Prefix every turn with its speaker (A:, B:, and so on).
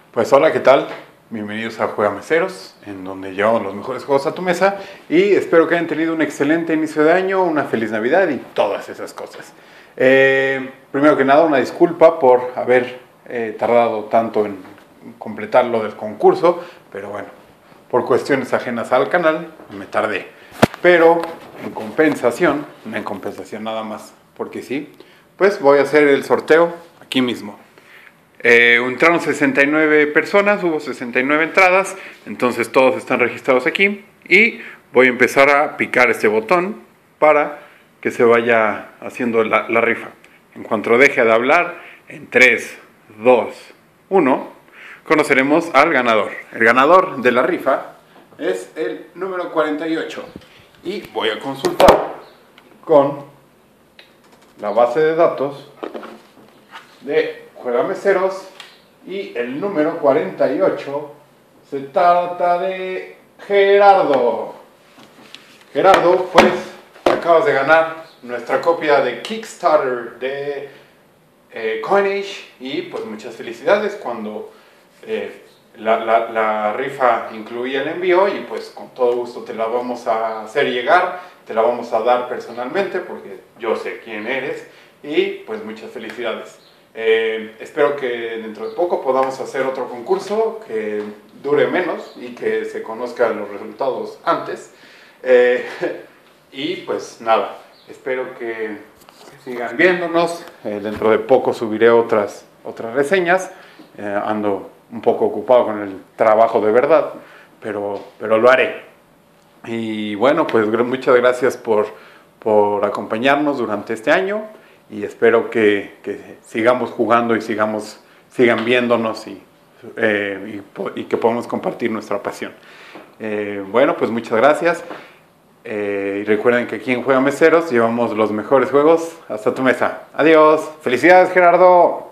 A: Pues hola, ¿qué tal? Bienvenidos a Juega Meseros, en donde llevamos los mejores juegos a tu mesa y espero que hayan tenido un excelente inicio de año, una feliz Navidad y todas esas cosas. Primero que nada, una disculpa por haber tardado tanto en completar lo del concurso, pero bueno, por cuestiones ajenas al canal me tardé. Pero en compensación nada más, porque sí, pues voy a hacer el sorteo aquí mismo. Entraron 69 personas, hubo 69 entradas, entonces todos están registrados aquí y voy a empezar a picar este botón para que se vaya haciendo la rifa. En cuanto deje de hablar, en 3, 2, 1, conoceremos al ganador. El ganador de la rifa es el número 48 y voy a consultar con la base de datos de Juega Meseros y el número 48 se trata de Gerardo. Gerardo, pues acabas de ganar nuestra copia de Kickstarter de Coinage y pues muchas felicidades cuando la rifa incluía el envío y pues con todo gusto te la vamos a hacer llegar, te la vamos a dar personalmente porque yo sé quién eres y pues muchas felicidades. Espero que dentro de poco podamos hacer otro concurso que dure menos y que se conozcan los resultados antes. Y pues nada, espero que sigan viéndonos. Dentro de poco subiré otras reseñas. Ando un poco ocupado con el trabajo de verdad, pero lo haré. Y bueno, pues muchas gracias por acompañarnos durante este año. Y espero que sigamos jugando y sigan viéndonos y que podamos compartir nuestra pasión. Bueno, pues muchas gracias. Y recuerden que aquí en Juega Meseros llevamos los mejores juegos hasta tu mesa. Adiós. Felicidades, Gerardo.